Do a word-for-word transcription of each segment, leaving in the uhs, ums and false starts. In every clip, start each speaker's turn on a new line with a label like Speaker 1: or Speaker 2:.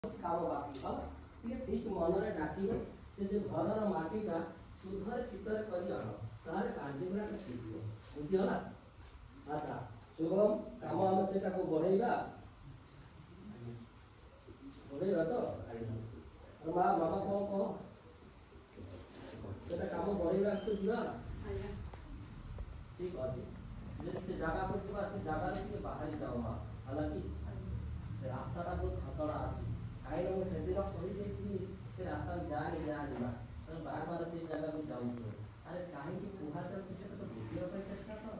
Speaker 1: काम बाकी हाँ ये ठीक मन में डाकिबे से जे घरर माटीटा सुधर चितर करी आण तार कार्य गुड़ा ठीक हो बुझिला। अच्छा शुभम काम हम सेटा को बढ़ेगा बढ़ेगा तो और मां मामा कौन कहो सेटा काम बढ़ेगा तो दिवा ठीक अछि जे से जगह पर छुआ से जगह से बाहर जाओ मां हालांकि से रास्ताटा बहुत खतरा अछि आई लोग से दिन कहि दे कि से रास्ता जा नहीं जा नहीं तो बार बार से जगह को जाऊं तो अरे काहे कि कुहा तर कुछ तो बुझिया पर चेष्टा कर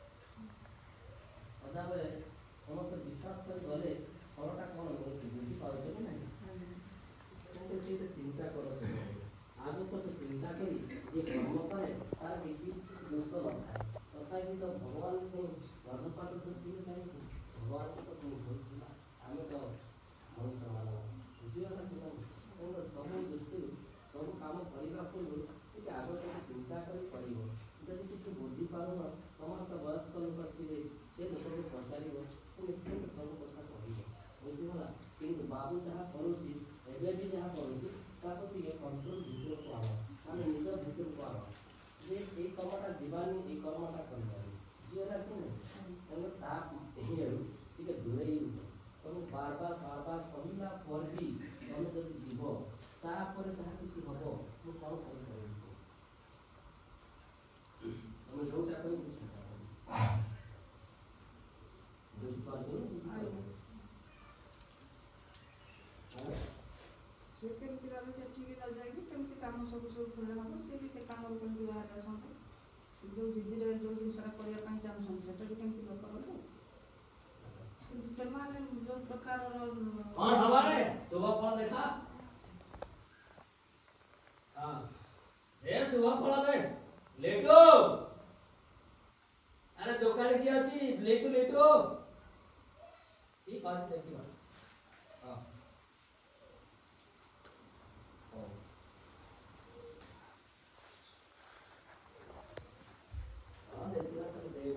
Speaker 1: अदा बे समस्त विश्वास कर गले फलटा कोन हो बुझी पाउ कि नहीं तो से चिंता करो से आगे को तो चिंता करी ये कर्म करे तार किसी दोष न थाए तथापि तो भगवान को गर्भपात तो दिन नहीं भगवान को तो भूलना हमें तो मनुष्य मानव बुझिगला कि नहीं सब दृष्टि सब काम करने पूर्व टे आगे तो चिंता कर जब किसी बुझी पार समस्त वयस्क लोक थे से लोक को पचार से निश्चित सब कथा कह बुझीगला कि बाबू जहाँ करुच्ची एवं भी जहाँ करुच्ची कंट्रोल भितर को आव आम निज भितर को आव जे ये कर्मटा जीवानी ये कर्मटा कर जीला कि नहीं टे दूरे तुम बार बार बार बार कहला पर भी तुम जब जीव तापर जहाँ किसी हम मुझे कौन कर तुम जोटा कह काम सब सब भले हम से भी से काम करके बाहर आसते जो दीदी जो जिनसा करने चाहूँ से केमती लोक जो प्रकार कौन हमारे सुबह फल देखा हां ए सुबह फल दे लेटो अरे दुकान की अछि लेटो लेटो ठीक बात देखियो हां हां देखियो सब दे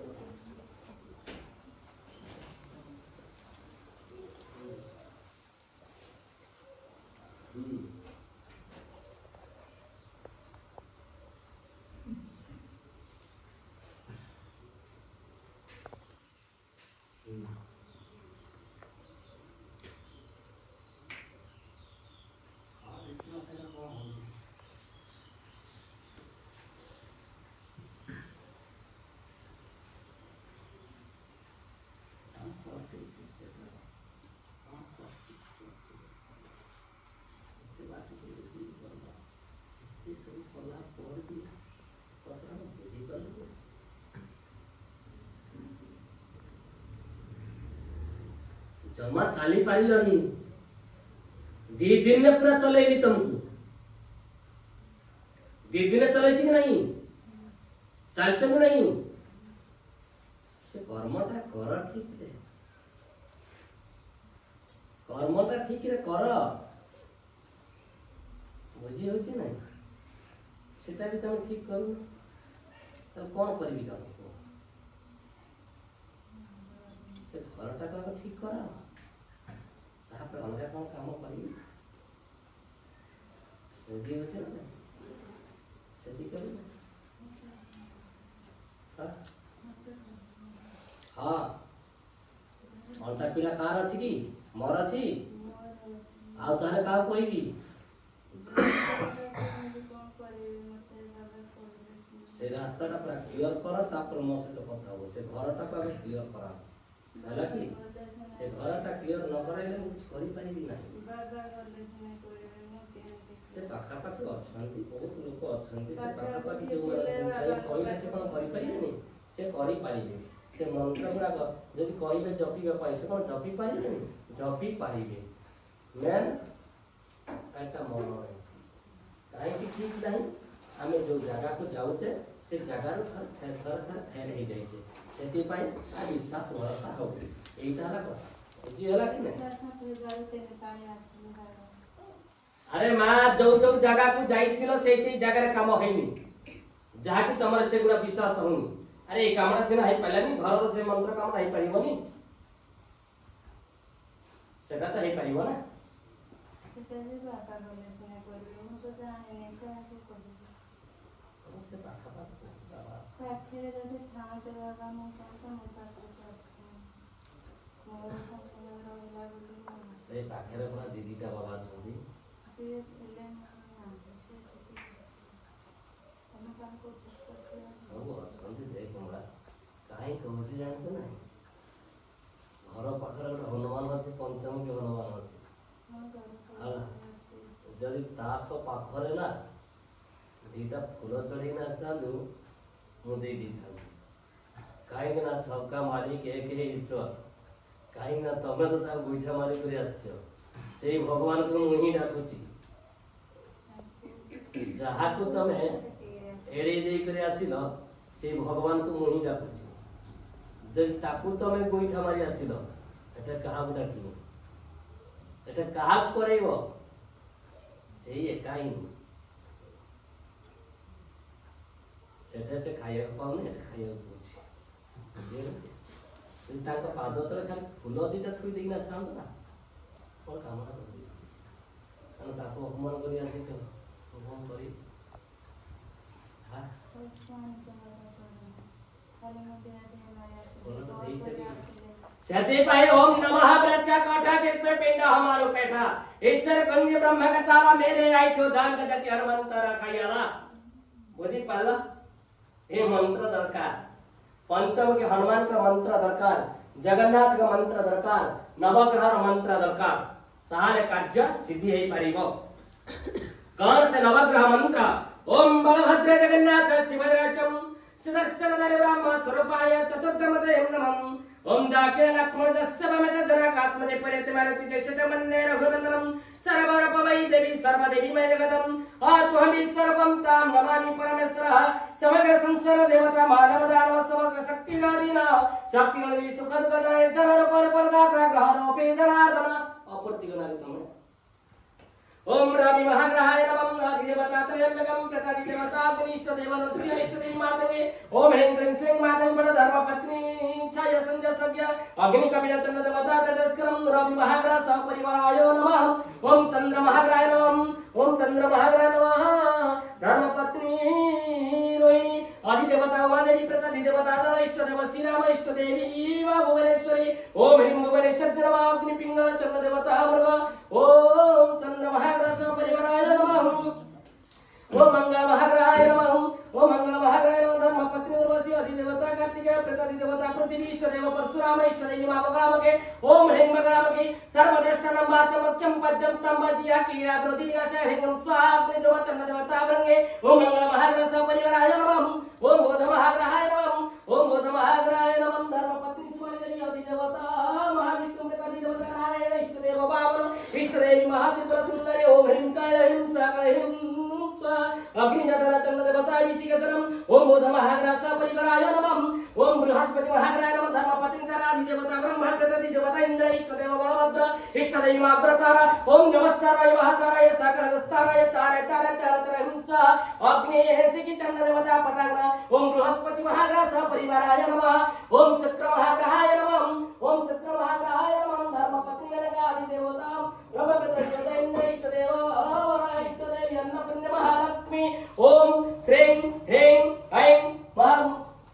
Speaker 1: जमा चली पारिलनी दी दिन ने पूरा चलेली तुमको दी दिन चले कि नहीं चल कि नहीं से कर्मटा कर ठीक रे कर्मटा ठीक रे कर बुझी हो नहीं सेटा भी तुम ठीक करू तो कौन करबी तुम से घरटा तो ठीक करा तापर अलग कौन काम करी बुझी होचे ना से भी करी हां अंटा पिला कार अछि की मोर अछि आ तारे का कोइबी से रास्ता का पूरा क्लियर कर तापर मो से तो कथा हो से घरटा को क्लियर करा हला कि से घरटा क्लियर न करले कुछ करि पाइबी ना से पाखा पाखी अछंती बहुत लोक अछंती से पाखा पाखी जो अछंती कहिला से कोन करि पारिबे से करि पारिबे से मंत्र गुडा जदि कहिबे जपिबे पाइ से कोन जपि पारिबे जपि पारिबे मेन एटा मन है काहे कि ठीक नहीं हमें जो जगह को जाउचे से जगह थर थर थर फैल हे जाय छे सेति पाई आ विश्वास भरोसा हो एटा ला कथा जी हला कि नहीं अरे मां जो जो जगह को जाइथिलो से से जगह काम होइनी जहा कि तमर से गुडा विश्वास होनी अरे ए कामडा से ना है पहला नहीं घर से मंत्र काम नहीं परिबनी सेटा तो है परिबो ना
Speaker 2: बापा गले सुने करबे मु तो जाने नहीं का को करबे
Speaker 1: से पाखा पाखा बाबा
Speaker 2: पाखे जदि थाते बाबा मु का मु पाखे मोर संपूर्ण रहला बोली
Speaker 1: से पाखे रे पूरा दीदी का बाबा छथि
Speaker 2: से एले ना से हम का को
Speaker 1: सब अछंती देख हमरा काहे कहसी जानतो ना घर पाखर गोटे हनुमान अच्छे पंचम के हनुमान अच्छे जदि ताक पाखरे ना दीटा फूल चढ़ी आसता मुझे दी था कहीं ना सबका मालिक एक है ईश्वर कहीं ना तमें तो ताक गोईठा मारी कर से भगवान को मुही डाकुची जहाँ को तमें एड़े दे कर आसिल से भगवान को मुही डाकुची जब ताकू तमें गोईठा मारी आसिल एटा कहा डाकिबो एटा कहा करेबो सेही एकाई सेठे से खाइया पाउने एटा खाइया बुझी बुझे ताका पाद तले खाली फूल दिटा थुई देई नास्ता ना और काम कर दी अन ताको अपमान करी आसी छ अपमान करी हां सती पाए ओम नमः व्रत का कोठा जिसमें पिंड हमारो बैठा ईश्वर गंज ब्रह्म का ताला मेरे आइठो दान का जति हनुमंत रखायाला बुझी पाला ये मंत्र दरकार पंचम के हनुमान का मंत्र दरकार जगन्नाथ का मंत्र दरकार नवग्रह मंत्र दरकार ताले कार्य सिद्धि हे परिबो कौन से नवग्रह मंत्र ओम बलभद्र जगन्नाथ शिवराजम सुदर्शनधर ब्रह्म स्वरूपाय चतुर्थमते नमः ओम दाके लक्ष्मण दस्सवमत जनकात्मने परिते मारुति जक्षत मंदे रघुनंदनम सर्वरपवै देवी सर्वदेवी मय जगतम आत्महमि सर्वं तां नमामि परमेश्वरः समग्र संसार देवता मानव दानव समग्र शक्ति गादीना शक्ति देवी सुख दुख धन पर परदाता ग्रह रूपे जनार्दन अपूर्ति गुणादि तम ओम रवि महाग्रहाय नमः आदि देवता त्रयंबकम प्रतादि देवता अग्निष्ट देव नरसिंह इष्ट देवी मातंगे ओम ह्रीं क्लीं श्रीं मातंग बड़ धर्म पत्नी छाय संजय सज्ञ अग्नि कपिल चंद्र देवता तदस्करम रवि महाग्रह सह परिवाराय नमः ओम चंद्र महाग्रहाय नमः ओम चंद्र महाग्रहाय नमः धर्म पत्नी रोहिणी आदि देवता उमा देवी प्रतादि देवता दल इष्ट देव श्री राम इष्ट देवी वा भुवनेश्वरी ओम ह्रीं भुवनेश्वर नमः अग्नि पिंगल चंद्र देवता मृग ओम चंद्र महाग्रह सह परिवाराय नमः ओम मंगल महाग्रहाय नमः ओम मंगल महाग्रहाय नमः धर्म पत्नी उर्वशी अधिदेवता कार्तिकेय प्रजाति देवता पृथ्वी इष्ट देव परशुराम इष्ट देवी मां बगलामके ओम ह्रीं बगलामके सर्वदृष्ट नंबाचम चम पद्यम तंबजिया कीड़ा प्रति विनाश ह्रीं स्वाहा अग्नि देव चंद्र देवता ब्रंगे ओम मंगल महाग्रह सह परिवाराय नमः ओम बोध महाग्रहाय नमः ओम बोध महाग्रहाय नमः धर्म पत्नी सुमनि अधिदेवता महाविष्णु प्रजाति देवता नारायण इष्ट देव बावन इष्ट देवी महात्रिपुर सुंदरी ओम ह्रीं कैलह्रीं सकलह्रीं अग्नि जठर चंद्र देवता विशिकेशनम ओम बोध महाग्रह सह परिवाराय नमः ओम बृहस्पति महाग्रहाय नमः धर्म पत्नी तारादि देवता ब्रह्मा प्रजाति देवता इंद्र इष्ट देव बलभद्र इष्ट देवी मां अग्रतारा ओम नमस्ताराय महाताराय सकल दस्ताराय तारे तारे तारे तारे हिंसा अग्नि ऐसे की चंद्र देवता पताग्ना ओम बृहस्पति महाग्रह सह परिवाराय नमः ओम शुक्र महाग्रहाय नमः ओम शुक्र महाग्रहाय नमः धर्म पत्नी जनकादि देवता ब्रह्म प्रजाति इंद्र इष्ट देव इष्ट देवी अन्नपूर्णा महालक्ष्मी ओम श्रीं ह्रीं ऐं मां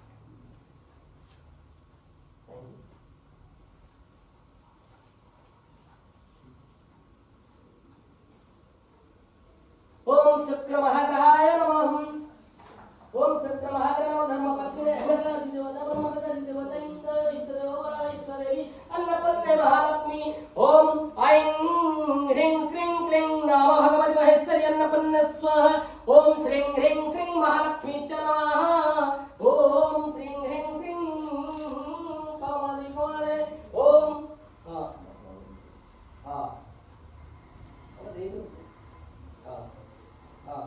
Speaker 1: ओम शुक्र महाग्रहाय नमः ओम शुक्र महाग्रह धर्म पत्नी जनकादि देवता ब्रह्म प्रजाति देवता इंद्र इष्ट देव इष्ट देवी अन्नपूर्णा महालक्ष्मी ओम ऐं ह्रीं श्रीं क्लीं नमः भगवति महेश्वरी अन्नपूर्णा स्वाहा ओम श्रीं ह्रीं क्लीं महालक्ष्मी च नमः ओम श्रीं ह्रीं क्लीं कमलि कमले ओम हां हां अब दे दो हां हां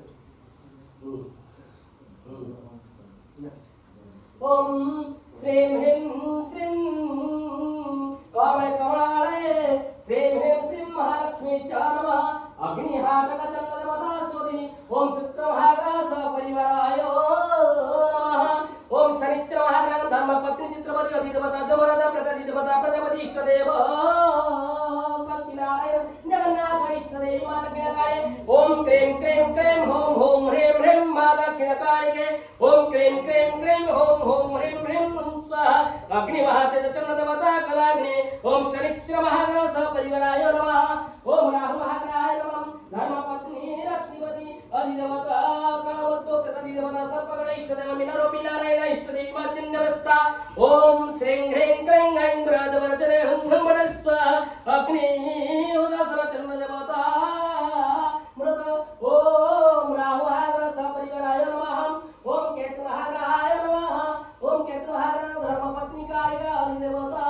Speaker 1: ओम श्रीं ह्रीं श्रीं कमले कमलालये श्रीं ह्रीं श्रीं महालक्ष्मी च नमः अग्निहाटक चंद्र देवता सोदिनी ओम शुक्र महाग्रह सह परिवाराय नमः ओम शनिश्चर महाग्रह धर्म पत्नी चित्रपति अधिदेवता जमराजा प्रजाति देवता प्रजापति इष्ट देव नारायण जगन्नाथ इष्ट देव
Speaker 3: देवी मां दक्षिणकाले ओम क्लीं क्लीं क्लीं होम होम ह्रीं ह्रीं मां दक्षिणकालिके ओम क्लीं क्लीं क्लीं होम होम ह्रीं ह्रीं स्वाहा अग्निवाते चंद्र देवता कलाग्नि ओम शनिश्चर महाग्रह सपरिवाराय नमः ओम राहु महाग्रहाय नमः धर्मपत्नी रत्निवती अधिदेवता गणवतो कृतधिदेवता सर्पगण इष्टदेव मिनरोपि नारायण इष्टदेवी मां चिन्नवस्ता ओम श्रीं ह्रीं क्लीं ऐं ब्रजवरचने हुं हुं वनस्व अग्नि उदासन चंद्र देवता मृत ओम राहु महाग्रह सपरिवाराय नमः ओम केतु महाग्रहाय नमः ओम केतु महाग्रह धर्मपत्नी कालिका अधिदेवता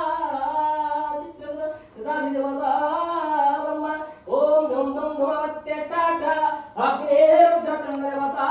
Speaker 3: चित्रदेवता ब्रह्मा ओम धम धम धमवत्ते टाटा अग्नि रुद्रचंद्र देवता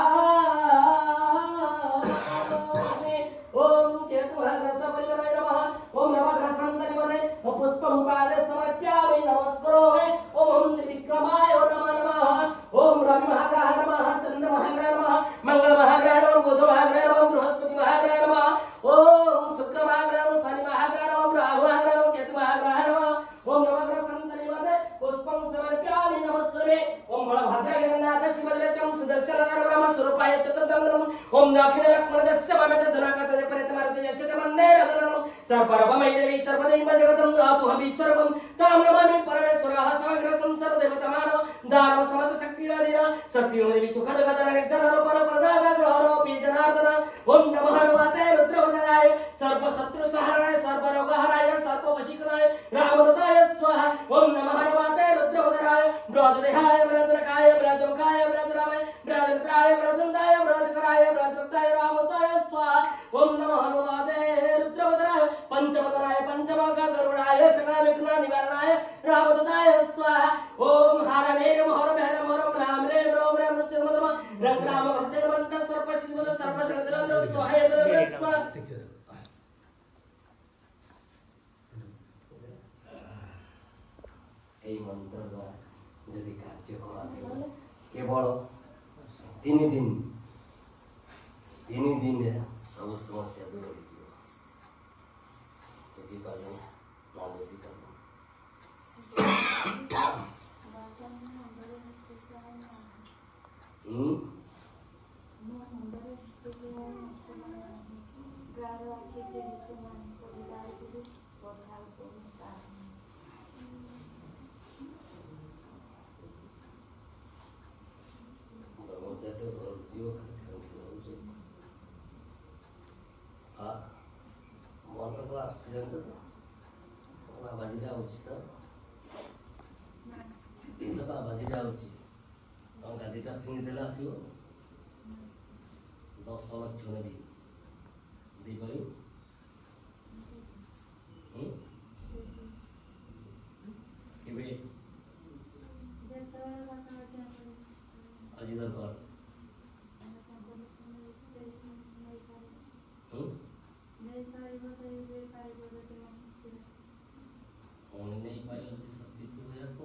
Speaker 3: ओम केतु महाग्रह सपरिवाराय नमः ओम नवग्रह संतनिवदे पुष्पं पादे समर्पयामि नमस्करोमि ओम त्रिविक्रमाय नमः नमः ओम रवि महाग्रहाय नमः चंद्र महाग्रहाय नमः मंगल महाग्रहाय नमः बुध महाग्रहाय नमः बृहस्पति महाग्रहाय नमः ओम शुक्र महाग्रहाय नमः शनि महाग्रहाय नमः राहु महाग्रहाय नमः केतु महाग्रहाय नमः ओम नवग्रह संतनिवदे पुष्पं समर्पयामि नमस्करोमि ओम बलभद्र जगन्नाथ शिवद्रचम सुदर्शन नगर ब्रह्म स्वरूपाय चतुर्दम ओम दक्षिण लक्ष्मण दस्य ममेत धनाकते परितमारत यशते मन्ने रघुनम सर्वपरमय देवी सर्वदैव जगतं धातु हविश्वरम ताम नमामि परमेश्वरः समग्र संसार देवतमानो दानव समत शक्ति राधिना शक्ति देवी सुखद गदन निर्धन पर प्रदान ग्रहरोपी जनार्दन ओम नमः नमते रुद्रवदनाय सर्व शत्रु सहरणाय सर्व रोगहराय सर्व वशीकराय रामदत्ताय स्वाहा ओम नमः नमते रुद्रवदनाय ब्रजदेहाय ब्रजरकाय ब्रजमुखाय ब्रजरामाय ब्रजत्राय ब्रजंदाय ब्रजकराय ब्रजभक्ताय रामदत्ताय स्वाहा ओम नमः नमते रुद्रवदनाय पंचवदनाय पंचमक गरुडाय सकल विघ्न निवारणाय रामदत्ताय स्वाहा ओम हर मेर मोहर मेहर मोहर राम रे रोम रे मुचमदम रंग राम भक्त मंत्र सर्वचित सर्व सर्वजन स्वाहा स्वाहा এই মন্ত্র দ্বারা যদি কার্য করা যায় কেবল তিন দিন তিন দিনে সব সমস্যা দূর হয়ে যাবে বুঝিপারবেন না বুঝিপারবেন হুম ब्रह्मचार्य और जीव खाते हाँ मन को आश्चर्य से बाबाजी का उचित तो बाबाजी का उचित हम गाड़ी का फिंग देला आसियो दस लक्ष ने दी दी पाई हम्म केबे अजी दरबार नहीं पाई शक्ति थी भैया को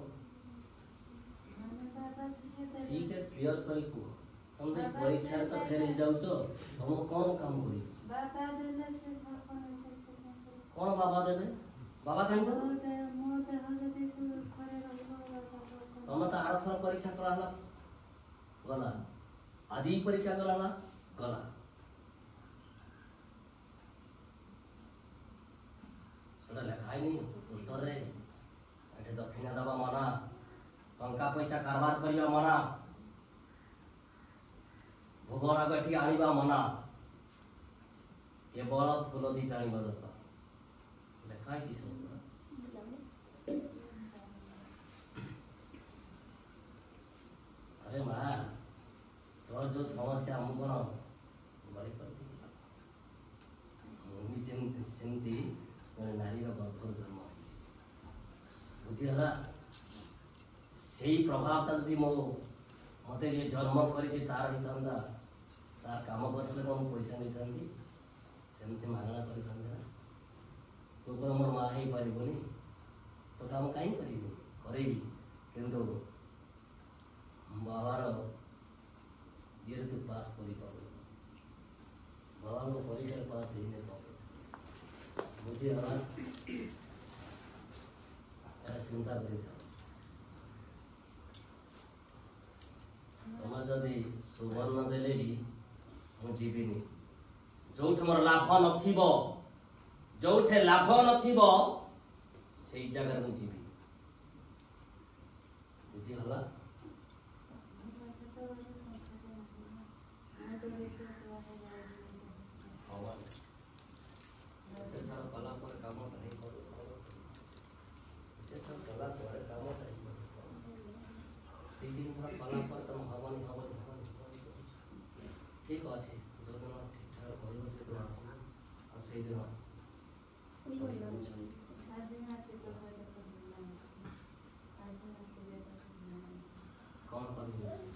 Speaker 3: ठीक है क्लियर कर को हम दे परीक्षा तो फेल जाउ छो हम कौन काम करी
Speaker 2: बाबा देले से कौन
Speaker 3: कौन बाबा देले बाबा कान को
Speaker 2: मोते हो जते से करे रहबो
Speaker 3: हम तो आर थर परीक्षा कराला गला आदि परीक्षा कराला गला सडा लिखाई नहीं पुस्तक रे एटे दक्षिणा दबा मना टंका पैसा कारबार करिया मना भोगरा गठी आनिबा मना केवल फूल दी टाणीबा दरकार लिखाई छी सब अरे माँ तो जो समस्या हमको ना बड़ी पड़ती मुझे चिंत चिंती मैंने नारी का गर्भ जन्म बुझी हला सही प्रभाव ता यदि मो मते जे जन्म करी तार हितंदा तार काम करते हम पैसा नहीं थांती सेमते मागणा करी थांदा तो पर मोर मां हे परिबोनी तो काम काई करिबो करेबी किंतु बाबार ये तो पास करी पाबो बाबा को परीक्षा पास ही नहीं पाबो मुझे हला चिंता करी था सुवर्ण देले भी मु जीविनी जोठ मोर लाभ नथिबो जोठे लाभ नथिबो सेई जगह मु जीवी बुझी हला ठीक अच्छे जो दिन ठीक ठाक कर से दिन आस और से दिन कौन कर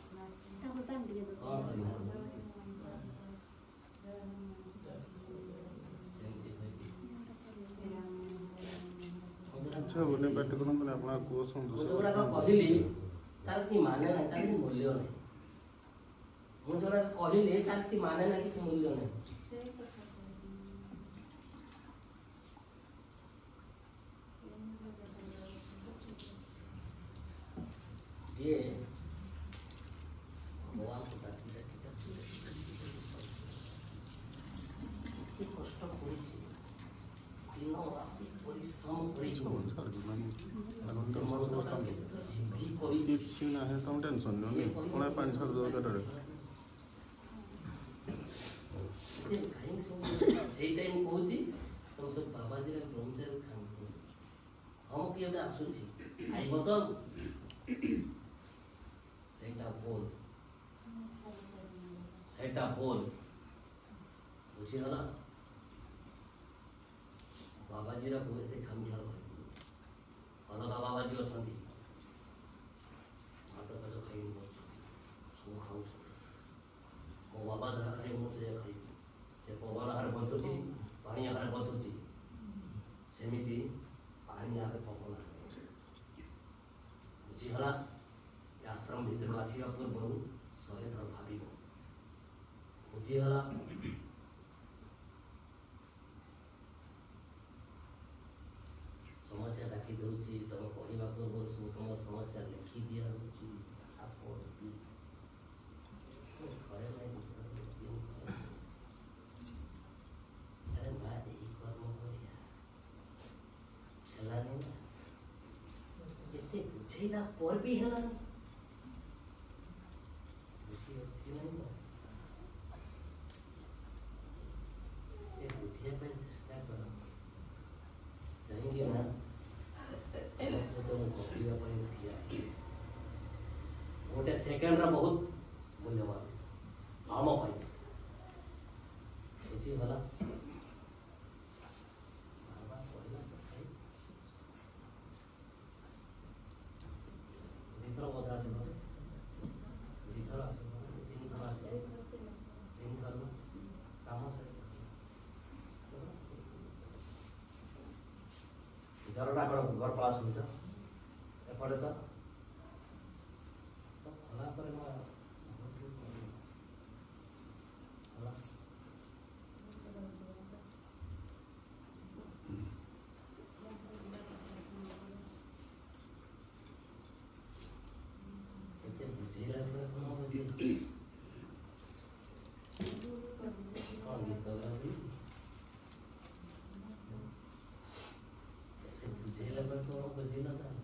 Speaker 4: अच्छा बोले बैठ करूँ मैंने अपना को
Speaker 3: जोड़ा कहली तार कि माने ना तार मूल्य नहीं ମୁଁ ଯୋଉଟା କହିଲି ତାର କିଛି ମାନେ ନାହିଁ କିଛି ମୂଲ୍ୟ ନାହିଁ ଯିଏ ଭଗବାନଙ୍କୁ ଡାକି ଡାକି ଡାକି ଏତେ କଷ୍ଟ କରିଛି ଦିନ ରାତି ପରିଶ୍ରମ କରିଛି ସିଦ୍ଧି କରି
Speaker 4: କିଛି ନାହିଁ ତମ ଟେନସନ୍ ନିଅନି କଣ ପାଣି ଛାଡ଼ି ଦରକାର
Speaker 3: ସେଇ ଟାଇମ୍ କହୁଛି ତମ ସବୁ ବାବାଜୀର ବ୍ରହ୍ମଚାରୀ ଖାଆନ୍ତୁ ହଁ କିଏ ଗୋଟେ ଆସୁଛି ଆଇବ ତ ସେଇଟା ଭୁଲ ସେଇଟା ଭୁଲ ବୁଝିଗଲା ବାବାଜୀର ଏତେ ଖାମଖିଆଲ କରିବୁ ଅଲଗା ବାବାଜୀ ଅଛନ୍ତି ଭାତ ଫାତ ଖାଇକି ବସୁଛନ୍ତି ସବୁ ଖାଉଛନ୍ତି ମୋ ବାବା ଯାହା ଖାଇବ ମୁଁ ସେଇଆ ଖାଇବି से पवन आहार बंधुची पानी आहार बंधुची सेमिति पानी आहार पवन बुझीगला आश्रम भीतर आसिया पूर्व शहे थर भाव बुझीगला समस्या डाकी दूसरी तुम कहवा पूर्व सब तुम समस्या लिखि दिया बुझेला पर भी है बुझे चेष्टा कर कहेंगे ना गोटे सेकेंड बहुत मूल्यवान आम पाई बुझीगला झरना कौन घर पास हुन्छ एपटे त सब खला पर ना एते बुझेला पर कोन बुझे कोन गीत गाबी बुझेला पर तो बुझिला था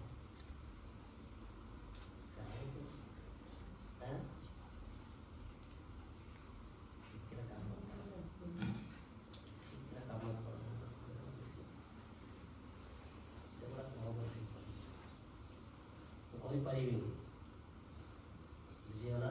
Speaker 3: पारिबेनी बुझिगला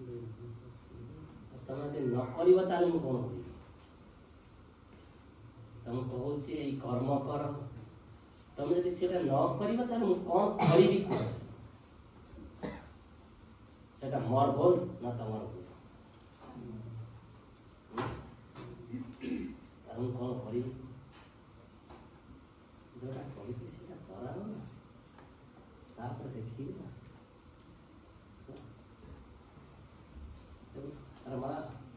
Speaker 3: तमाके न करिबा ताले म कोन होई
Speaker 1: तुम कहूँ ये कर्म कर तुम यदि सेटा न करिबा ताले मु कोन करिबी कोन सेटा मोर भूल ना तमर भूल तुम कोन करिबी जोटा करिबी सेटा कराओ ना तापर देखी ना अरे मां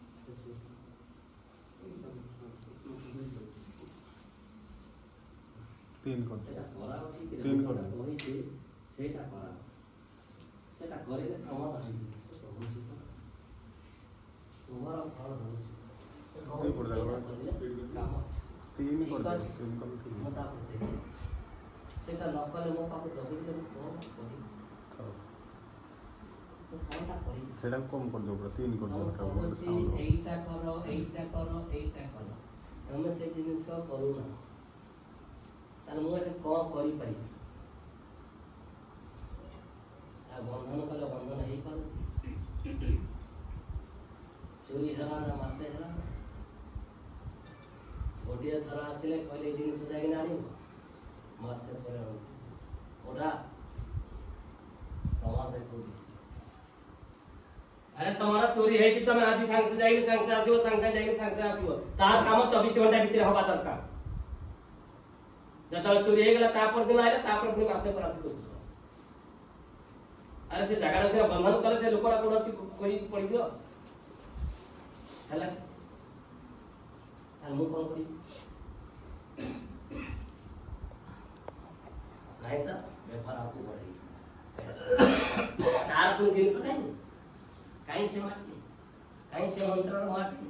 Speaker 4: तीन कर
Speaker 1: सेटा करा अछि कि
Speaker 4: तीन कर
Speaker 1: कहि जे सेटा करा सेटा करिले कमा नाही सेटा होछि तुम्हारा फल होछि
Speaker 4: तीन कर देबा
Speaker 1: काम
Speaker 4: तीन कर देबा तीन कर ठीक
Speaker 1: मता करते सेटा न कले मो पाको दबि ले कोन करि तो कोनटा करि
Speaker 4: सेटा कम कर दो तीन कर दो
Speaker 1: होछि एइटा करो एइटा करो एइटा करो हम से जिनिस करू ना तार मु एटा को करि पाइ आ बंधन कले बंधन हेइ पारुछि चोरी हरा ना मासे हरा गोटिए थर आसिले कहले जिनिस जागी ना आनिब मासे पर ओडा तमा देखो अरे तुम्हारा चोरी है तुम आज सांग से जाएगी सांग से आसीबो सांग से जाएगी सांग से आसीबो तार काम चौबीस घंटा भीतर होबा दरकार जतल चोरी हे गेला तापर दिन आइले तापर दिन मासे पर आसी दो अरे से जगाडा से बंधन करे से लोकड़ा कोड अछि कोई पड़ी दियो हला आ मु कोन करी नहीं तो व्यापार आपको बढ़ेगी तार कोई दिन से नहीं कहीं से माटी कहीं से मंत्र माटी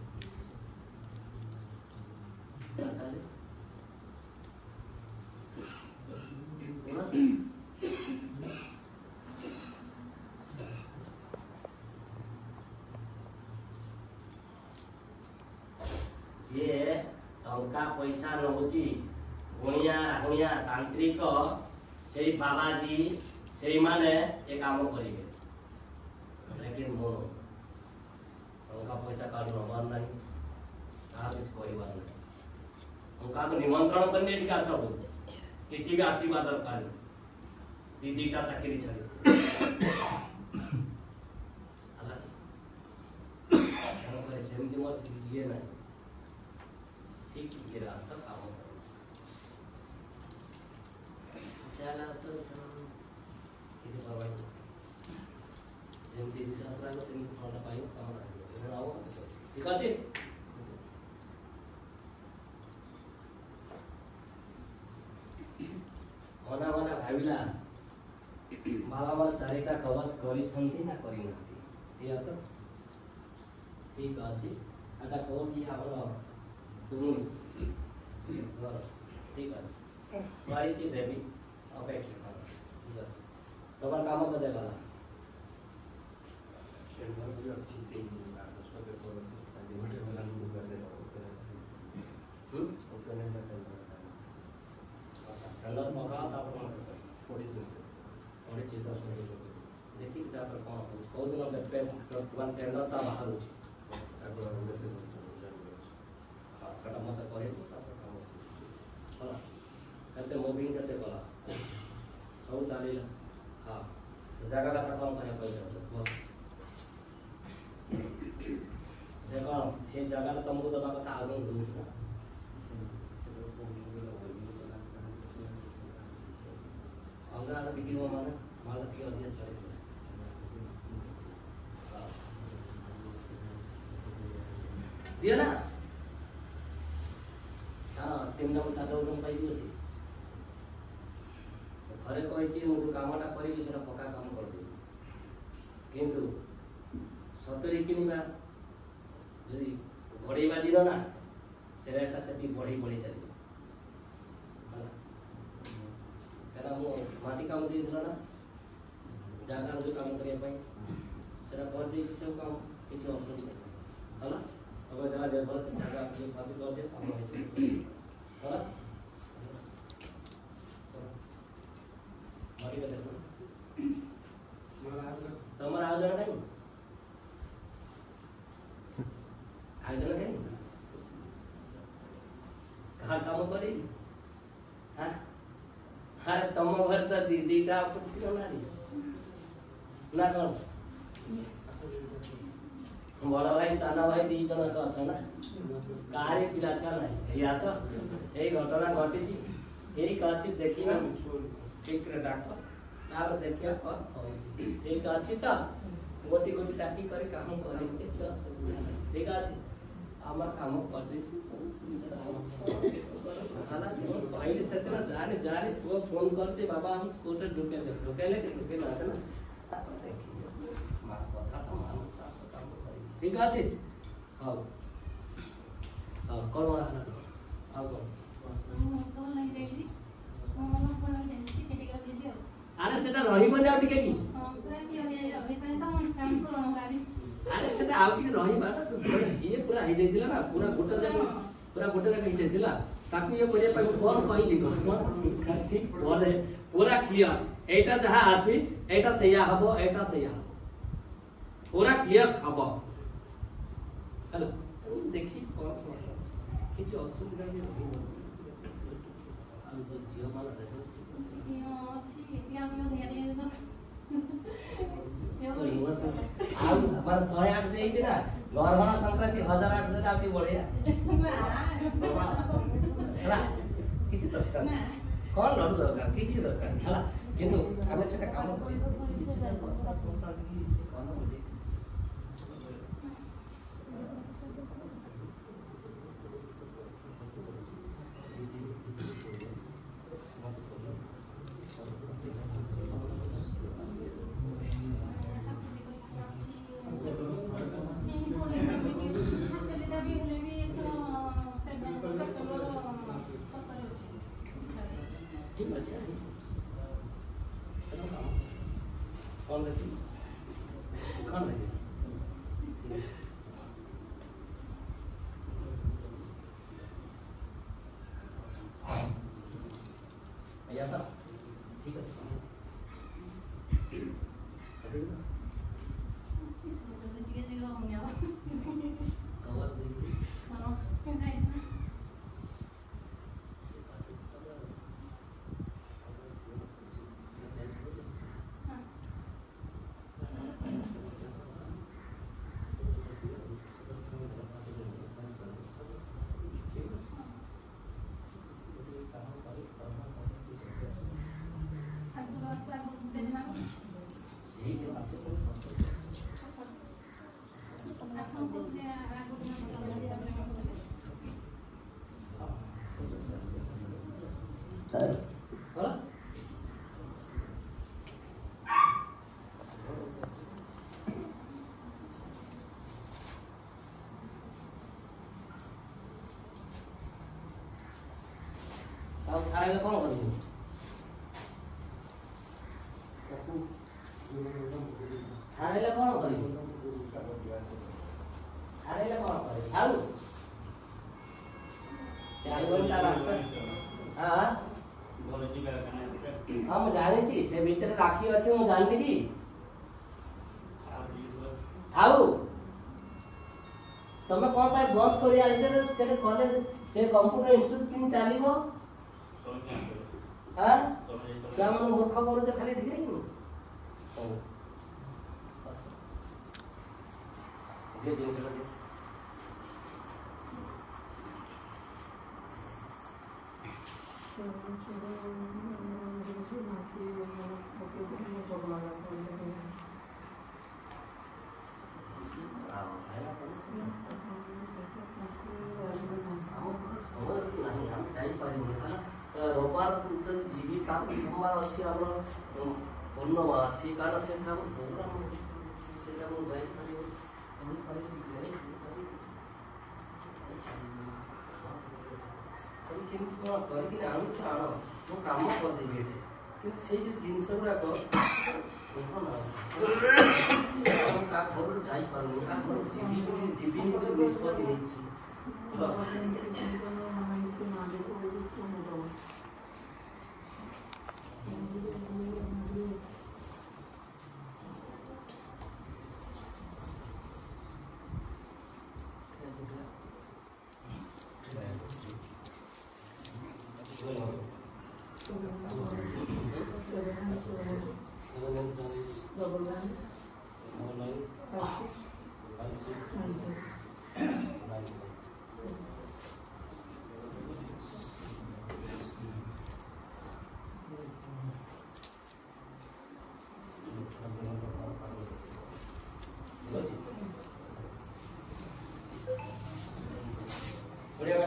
Speaker 1: जे टंका पैसा नहुची गुणिया गुणिया तांत्रिक से बाबाजी से माने ए काम करिवे लेकिन मो टंका पैसा काढ नबार नहीं कहा कुछ परिवार नहीं उनका को निमंत्रण करने टिका सब किछि भी आशीर्वाद दरकार दीदीटा चाकरी छाड़ी हला हम करे सेमती मत ये नहीं ठीक ये रास्ता काम करो चला सर किसी परवाह जेमती विश्वास राखो सेमती फल पाइयो काम राखो आओ ठीक अछि मना मना भाविला बाबा मन चारिटा कवच करी छंती ना करी नथी या तो ठीक अछि आटा कोठी हमरो तुम ठीक अछि मारी ची देवी अपेक्षा कर ठीक अछि तोमर काम को देला सेंटर भी अच्छी थी उसको पे पर डिवाइडर वाला लोग कर दे हम ओपन एंड टेंडर टेंडर मगा तापर थोड़ी से थोड़ी चीज दस मिनट देखि तापर कोन हो को दिन में पे वन टेंडर ता बाहर हो तापर हम से हां सेटा मत करे तापर काम होला कते मूविंग करते बोला सब चालीला हां से जगह ला कम करे पड़े बस से कौन से जगह ला तुमको दबा कथा आगम दूस ना अंगा ला बिकी हो माने माल की और दिया चले दिया ना हां तीन नंबर चार रूम पाई छी घरे कहि छी मु कामटा करी सेटा पक्का काम कर दे किंतु सतरी किनिबा जदी घोड़ेबा दिन ना सेरेटा सेटी बढ़ी बढ़ी चली करा मो माटी काम दे दिला ना जागा जो काम करे पई सेटा कर दे सब काम किछ असुविधा हला अब जगह दे भर से जागा के भाभी कर दे काम है हला माटी का देखो तमरा आ जाना नहीं आ जाना नहीं
Speaker 3: पंखा काम करी हाँ अरे तुम घर तो दीदी टा कुछ क्यों ना ना कौन बड़ा भाई साना भाई दी जन तो अच्छा ना कारे पिला छा नहीं या तो ए घटना घटी छी ए काची देखी ना ठीक रे डाको तार देखिया कौन होई ठीक अछि त गोटी गोटी टाकी करे काम करे के असुविधा नहीं ठीक अछि आमा काम कर देती सब सुविधा हाला के पहले से तेरा जाने जाने तो फोन करते बाबा हम कोटे ढुके दे ढुके ले ढुके ना ना देखिए मार कथा तो मान काम करी ठीक अछि हां हां कोन वाला आ गो
Speaker 2: कौन नहीं देखी मोहन कोन नहीं देखी केटी कर दीजिए
Speaker 3: अरे सेटा रही बने आ टिके की
Speaker 2: हां पूरा की हो जाए अभी पहले तो हम शाम को गाड़ी
Speaker 3: अरे सेटा आउ टिके रही बाटा तो ये पूरा ही जाइतिला ना पूरा गोटे जगह पूरा गोटे जगह ही जाइतिला ताकू ये करे पर कोन कहली कोन ठीक बोले पूरा क्लियर एटा जहा अछि एटा सैया हबो एटा सैया हबो पूरा क्लियर हबो हेलो देखि कोन किछ असुविधा नहीं होई हम तो जियो माला रहे
Speaker 2: यो छी इतिया में ध्यान दे दो
Speaker 3: तो युवा सब आ पर सौ आठ देई छै ना गरभणा संक्रांति हजार आठ देला आपकी बढ़िया ହେଲା କିଛି ଦରକାର କଣ ଲଡୁ ଦରକାର କିଛି ଦରକାର ହେଲା କିନ୍ତୁ ଆମେ ସେଟା କାମ କରିବା କିଛି ସେଟା କଥା ସଂକ୍ରାନ୍ତି କି ସେ କଣ ବୋଲି कौन देखी कौन देखी भैया था ठीक है कवच देखी ଆଉ ଖାଇଲେ କଣ କରିବୁ ଖାଇଲେ କଣ କରିବୁ ଖାଇଲେ କଣ କରିବୁ ଆଉ ଚାରିବନି ତା ରାସ୍ତା ହଁ ହଁ ମୁଁ ଜାଣିଛି ସେ ଭିତରେ ରାକ୍ଷୀ ଅଛି ମୁଁ ଜାଣିନି କି ଥାଉ ତମେ କଣ ପାଇଁ ବନ୍ଦ କରି ଆଣିଛ ସେଟା କଲେଜ ସେ କମ୍ପ୍ୟୁଟର ଇନଷ୍ଟିଚ୍ୟୁଟ କେମିତି ଚାଲିବ हाँ क्या मन मूर्ख करू जे खाली ठीक है ये दिन से लगे রোববার যদি জিবি কাম সোমবার আছে আমরা পূর্ণমা আছে কারণ সেটা আমার প্রোগ্রাম সেটা আমি যাই পারি আমি পারি যাই আমি কেମିତି କ'ଣ କରିକି ଆଣୁଛ ଆଣ ମୁଁ କାମ କରିଦେବି ଏଠି କିନ୍ତୁ ସେଇ ଯେଉଁ ଜିନିଷ ଗୁଡ଼ାକ ମୁଁ କାହା ଘରକୁ ଯାଇପାରୁନି କାହା ଘରକୁ ଯିବି ଯିବିନି ବୋଲି ନିଷ୍ପତ୍ତି ନେଇଛି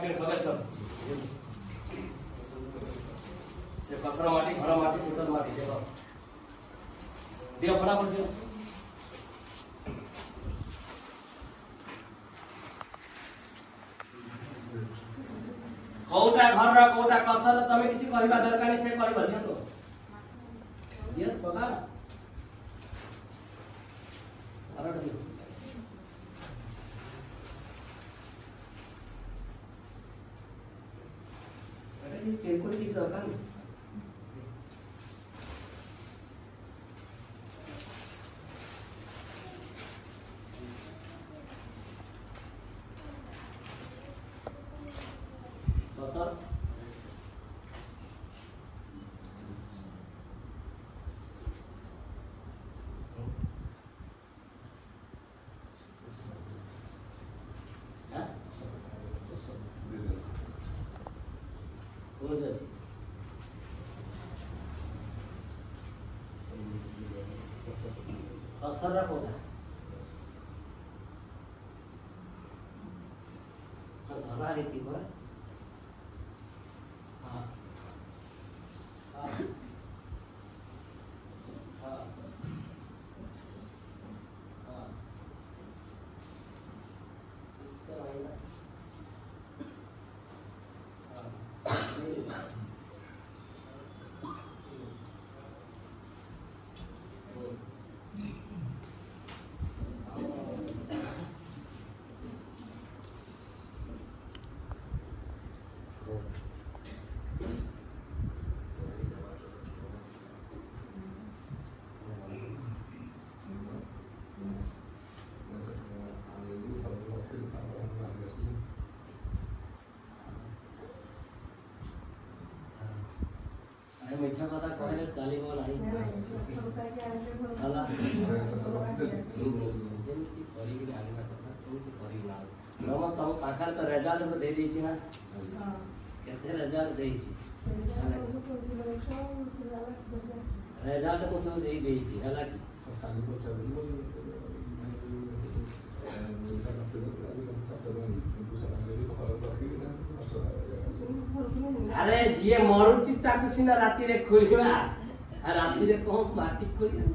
Speaker 3: के खबे सब से कसरा माटी घर माटी पुतल माटी देखो दियो फटाफट दियो कोटा घर र कोटा कसर तमे किछि कहबा दरकार नै से कहबा दियो तो दियो पका अरड दियो अरे चेकुड़ी की दरकार नहीं असर रखोगा और धरा है चीज पर हाँ हाँ हाँ हाँ इसका होगा हाँ मिठा कथा कहले चलिबो नाही हला जेमति करी आनिबा कथा सेमति करी ना नम तम पाखर तो रिजल्ट में दे दी छी ना हां केते रिजल्ट देई छी रिजल्ट को सब दे देई छी हला की सकाली को चली अरे जिए मरु चित्ता कुसिना राती रे खोलिबा आ राती रे कोन माटी खोलिया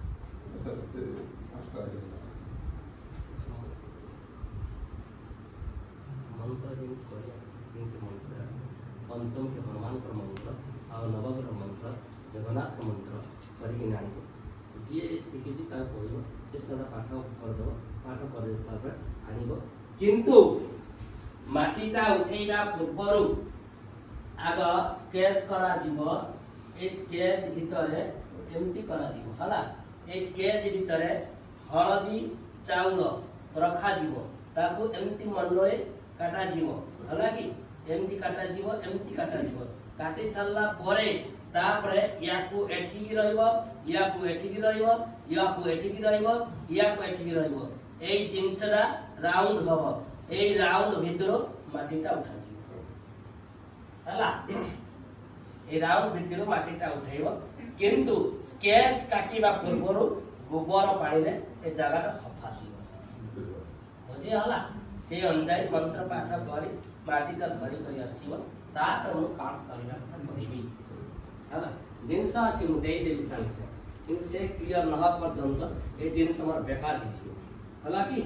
Speaker 3: मंत्र जो खोलिया सिंह मंत्र पंचम के हनुमान का मंत्र और नवग्रह मंत्र जगन्नाथ का मंत्र करी नानी जिए सिखि जी का कोइबो से सदा पाठ कर दो पाठ कर दे सब आनिबो किंतु माटीटा उठेइबा पूर्वरु आग स्केच करा जीवो ए स्केच भितरे एमती करा जीवो हला ए स्केच भितरे हळदी चाउल रखा जीवो ताकू एमती मंडळे काटा जीवो हला की एमती काटा जीवो एमती काटा जीवो काटी सारला परे तापरे याकू एठी की रहइबो याकू एठी की रहइबो याकू एठी की रहइबो याकू एठी की रहइबो एई जिंसडा राउंड हबो एई राउंड भितरो माटीटा उठा हला ए राउंड भितर माटीटा उठाइबो किंतु स्केच काटिबा पूर्वरु गोबर पानी रे ए जगहटा सफा थिबो बुझी हला से अनुसार मंत्र पाठ करी माटीटा धरि करी आसीबो तापर मु काम करिबा करिबी हला जिनस अछि मु देई देबी संसे किंतु से क्लियर न हो पर्यंत ए जिनस हमर बेकार दिछि हला की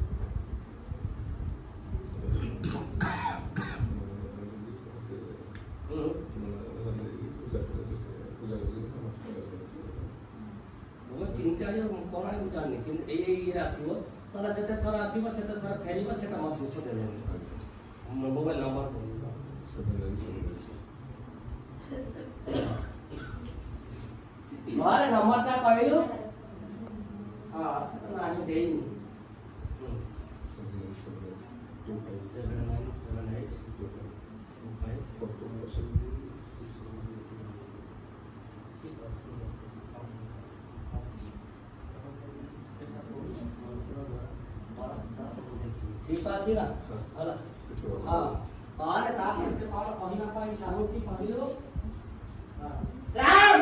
Speaker 3: चिंतारी कोना जानि चिन ए ए आसीबो तला जते थर आसीबो सेते थर फेरिबो सेटा मत बुझो देले मोबाइल नंबर मारे नंबर ता कहलु हां सेटा नानी देई seven nine seven eight two five four two seven ठीक अछि ना हला हां माने ताके से पार पहिना पाई साहुची पहिलो हां राम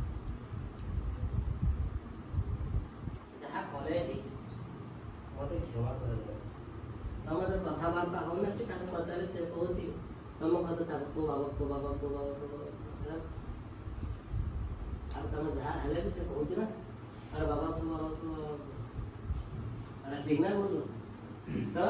Speaker 3: जहां खोले दी मोटे
Speaker 1: क्षमा कर तमे तो कथबार्ता हो ना ठीक है पचारे से कहूची तम कहते था को बाबा को बाबा को बाबा को बाबा अब तम जहाँ हेले भी से कहूची ना अरे बाबा को बाबा को अरे ठीक ना बोलो तो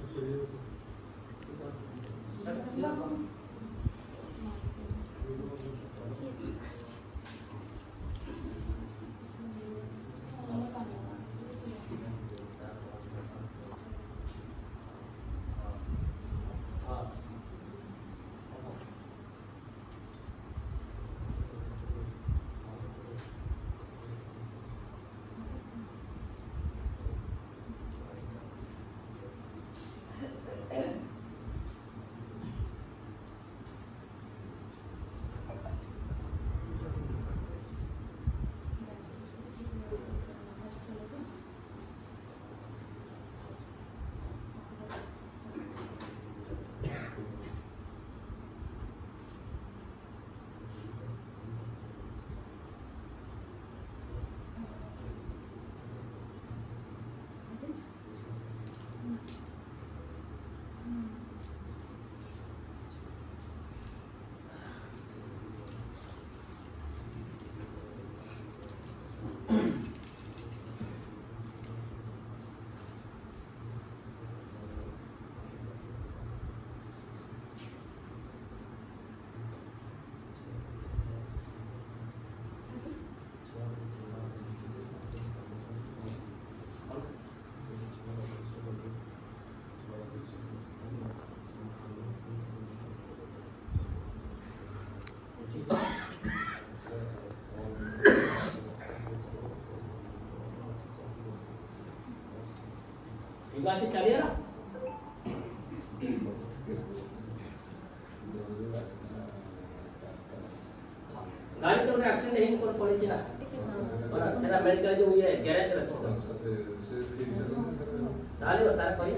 Speaker 1: ठीक है चलिए ना गाड़ी तो एक्सीडेंट नहीं कर पड़ी ना और सेरा मेडिकल जो ये गैरेज रख चाले बता कोई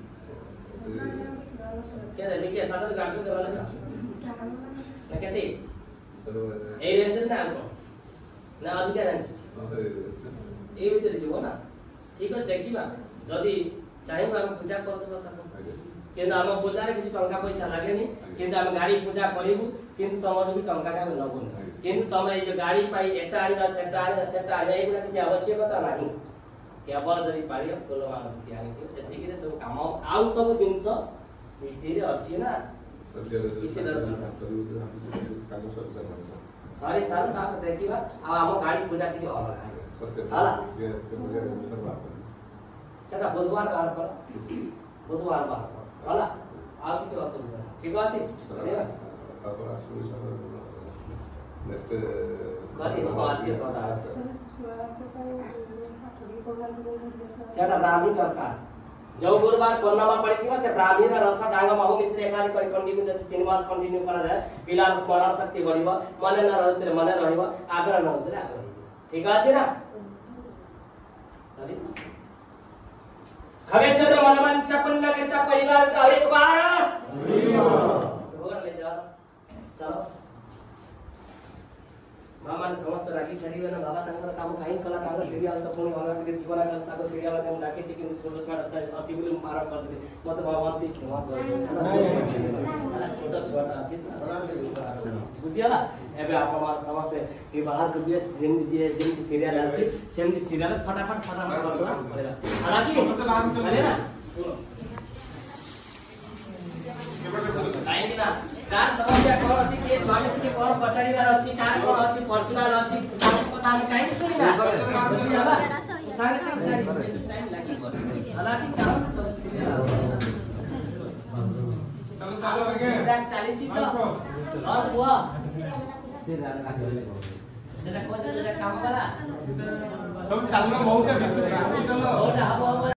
Speaker 1: क्या रे निके साथ गाड़ी को करवा लगा ना कहते ए रेंज ना हमको ना अधिक रेंज ए भीतर जीव ना ठीक है देखिबा जदी चाहिए हम पूजा करतो किंतु आम पूजा किसी टंका पैसा लगे नहीं किंतु आम गाड़ी पूजा करूँ किंतु तुम भी टंका नबू किंतु तुम ये गाड़ी पाई एटा आना सेटा आना सेटा आना ये किसी आवश्यकता नहीं केवल जब पार फूलमान आनिक सब कम आउ सब जिनस नीति अच्छी ना सरी सर देखा आम गाड़ी पूजा टी अलग सेटा बुधवार बाहर कर बुधवार बाहर कर हला आ किसी असुविधा ठीक अच्छे सेटा ब्राह्मी दरकार जो गुरुवार पूर्णिमा पड़ी से ब्राह्मी रस डांग महु मिश्र एकादि कर कंटिन्यू जब तीन मास कंटिन्यू करा जाए पिला स्मरण शक्ति बढ़िबो मने न रहते मने रहइबो आग्रह न होते आग्रह ठीक अछि ना सरी खगेश्वर मनमंच पुण्य कृत परिवार का एक बार ले जा चलो मामा समस्त राखी छाड़िबे ना बाबा तांकर काम काई कला तांकर सीरियल तो पुणी अलग के जीवन का तांकर सीरियल में डाके कि छोटो छोटा अछि बोली मारा कर दे मत भगवती क्षमा कर छोटा छोटा अछि बुझियाला एबे आपण समस्त के बाहर कर दिए जिन दिए जिन सीरियल अछि सेम सीरियल फटाफट फटाफट कर दो पड़ेगा हालांकि अरे ना काई ना कार समस्या कोन अछि के स्वामी के कोन पचारिवार अछि कार कोन अछि पर्सनल अछि कथा हम काई सुनी ना बुझियाला सारे संग सारी टाइम लागी हालांकि चारो सब सीरियल चलो चलो आगे डाक चाली छी तो और हुआ सीरियल का सेटा को जे काम करा सब चालना बहुत से बितु चलो